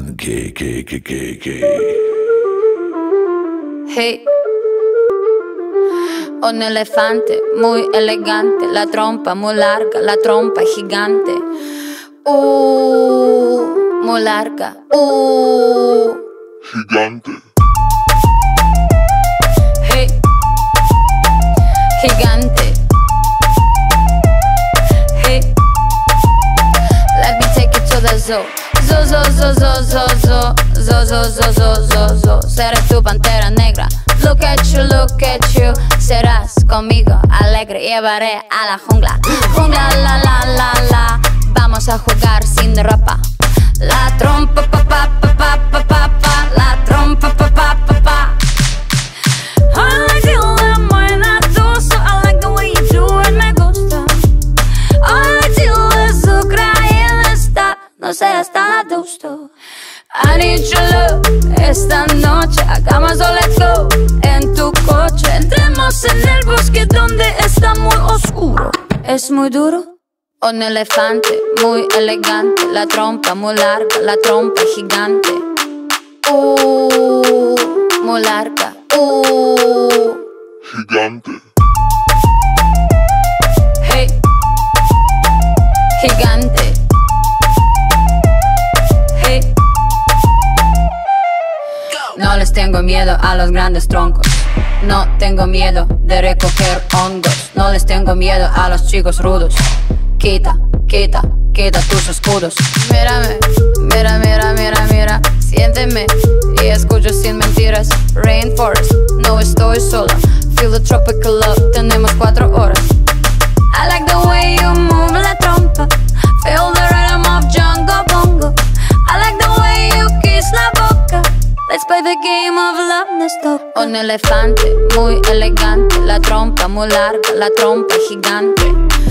dirán que. Hey, un elefante muy elegante, la trompa muy larga, la trompa gigante. Muy larga. Gigante. Hey, gigante. Hey, let me take you to the zoo. Zo. Seré tu pantera negra. Look at you. Serás conmigo alegre. Llevaré a la jungla. Jungla, la. Vamos a jugar sin ropa. La trompa, pa. La trompa, pa. I like you when buena tú, so I like the way you do it, me gusta. I like you azúcar y el está, no seas tan adusto. I need your love, esta noche hagamos o let's go. En tu coche, entremos en el bosque donde está muy oscuro. Es muy duro. Un elefante muy elegante, la trompa muy larga, la trompa gigante. Muy larga. Gigante. Hey, gigante. Hey. No les tengo miedo a los grandes troncos. No tengo miedo de recoger hongos. No les tengo miedo a los chicos rudos. Quita tus escudos. Mírame, mira. Siénteme y escucho sin mentiras. Rainforest, no estoy sola. Feel the tropical love, tenemos 4 horas. I like the way you move la trompa. Feel the rhythm of Jungle Bongo. I like the way you kiss la boca. Let's play the game of love, nos toca. Un elefante muy elegante, la trompa muy larga, la trompa gigante.